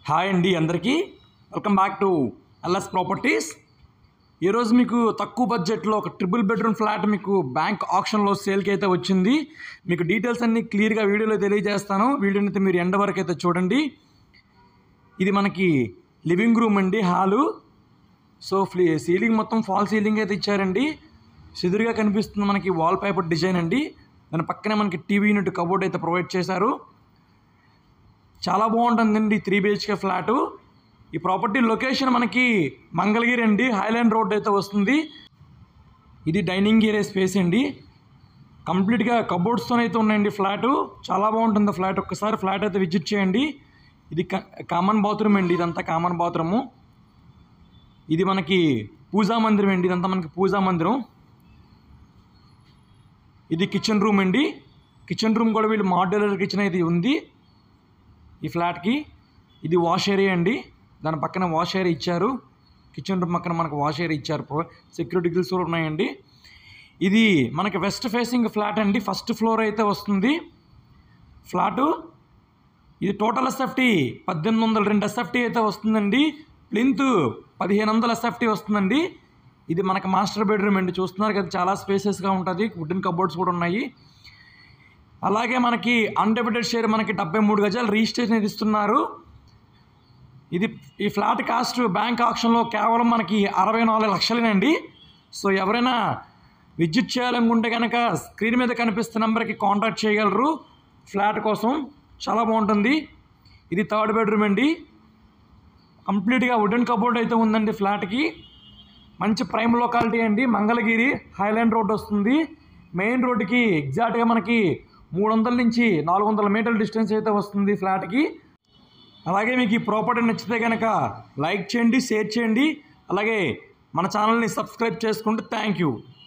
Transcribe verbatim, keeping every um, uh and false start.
Hi అండి అందరికీ welcome back to LS properties. ఈరోజు మీకు తక్కువ బడ్జెట్లో ఒక ట్రిపుల్ బెడ్రూమ్ ఫ్లాట్ మీకు బ్యాంక్ ఆప్షన్లో సేల్కి అయితే వచ్చింది. మీకు డీటెయిల్స్ అన్నీ క్లియర్గా వీడియోలో తెలియజేస్తాను. వీడియోని అయితే మీరు ఎండ్ వరకు అయితే చూడండి. ఇది మనకి లివింగ్ రూమ్ అండి, హాలు. సో ఫ్లీ సీలింగ్ మొత్తం ఫాల్ సీలింగ్ అయితే ఇచ్చారండి. సిదురుగా కనిపిస్తుంది మనకి వాల్ పేపర్ డిజైన్ అండి. దాని పక్కనే మనకి టీవీ యూనిట్ కబోర్డ్ అయితే ప్రొవైడ్ చేశారు. చాలా బాగుంటుందండి త్రీ బిహెచ్కే ఫ్లాటు. ఈ ప్రాపర్టీ లొకేషన్ మనకి మంగళగిరి అండి, హైలాండ్ రోడ్ అయితే వస్తుంది. ఇది డైనింగ్ ఏరియా స్పేస్ అండి. కంప్లీట్గా కబోర్డ్స్తో అయితే ఉన్నాయండి ఫ్లాటు. చాలా బాగుంటుంది ఫ్లాట్. ఒక్కసారి ఫ్లాట్ అయితే విజిట్ చేయండి. ఇది కామన్ బాత్రూమ్ అండి, ఇదంతా కామన్ బాత్రూము. ఇది మనకి పూజా మందిరం అండి, ఇదంతా మనకి పూజా మందిరం. ఇది కిచెన్ రూమ్ అండి. కిచెన్ రూమ్ కూడా వీళ్ళు మాడ్యులర్ కిచెన్ అయితే ఉంది ఈ ఫ్లాట్కి. ఇది వాష్ ఏరియా అండి, దాని పక్కన వాష్ ఏరియా ఇచ్చారు. కిచెన్ రూమ్ పక్కన మనకు వాష్ ఏరియా ఇచ్చారు. సెక్యూరిటీ గిల్స్ కూడా ఉన్నాయండి. ఇది మనకి వెస్ట్ ఫేసింగ్ ఫ్లాట్ అండి. ఫస్ట్ ఫ్లోర్ అయితే వస్తుంది ఫ్లాటు. ఇది టోటల్ ఎస్ఎఫ్టీ పద్దెనిమిది వందల రెండు ఎస్ఎఫ్టీ అయితే వస్తుందండి. ప్లింత్ పదిహేను వందల ఎస్ఎఫ్టీ వస్తుందండి. ఇది మనకి మాస్టర్ బెడ్రూమ్ అండి. చూస్తున్నారు కదా, చాలా స్పేసెస్గా ఉంటుంది. వుడెన్ కబోర్డ్స్ కూడా ఉన్నాయి. అలాగే మనకి అన్డెబిటెడ్ షేర్ మనకి డెబ్బై మూడు గజాలు రిజిస్ట్రేషన్ అయితే ఇస్తున్నారు. ఇది ఈ ఫ్లాట్ కాస్ట్ బ్యాంక్ ఆప్షన్లో కేవలం మనకి అరవై నాలుగు లక్షలేనండి. సో ఎవరైనా విజిట్ చేయాలనుకుంటే కనుక స్క్రీన్ మీద కనిపిస్తున్న నెంబర్కి కాంటాక్ట్ చేయగలరు ఫ్లాట్ కోసం. చాలా బాగుంటుంది. ఇది థర్డ్ బెడ్రూమ్ అండి. కంప్లీట్గా వుడెన్ కబోర్డ్ అయితే ఉందండి ఫ్లాట్కి. మంచి ప్రైమ్ లొకాలిటీ అండి. మంగళగిరి హైలాండ్ రోడ్ వస్తుంది. మెయిన్ రోడ్డుకి ఎగ్జాక్ట్గా మనకి మూడు వందల నుంచి నాలుగు వందల మీటర్ల డిస్టెన్స్ అయితే వస్తుంది ఫ్లాట్కి. అలాగే మీకు ఈ ప్రాపర్టీ నచ్చితే కనుక లైక్ చేయండి, షేర్ చేయండి. అలాగే మన ఛానల్ని సబ్స్క్రైబ్ చేసుకుంటే థ్యాంక్ యూ.